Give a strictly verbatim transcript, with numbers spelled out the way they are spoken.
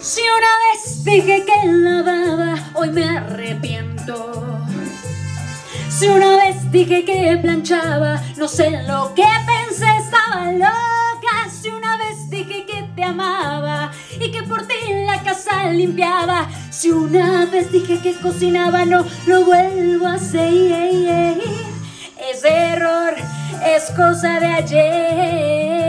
Si una vez dije que lavaba, hoy me arrepiento. Si una vez dije que planchaba, no sé lo que pensé, estaba loca. Si una vez dije que te amaba y que por ti la casa limpiaba. Si una vez dije que cocinaba, no lo vuelvo a hacer. Ese error es cosa de ayer.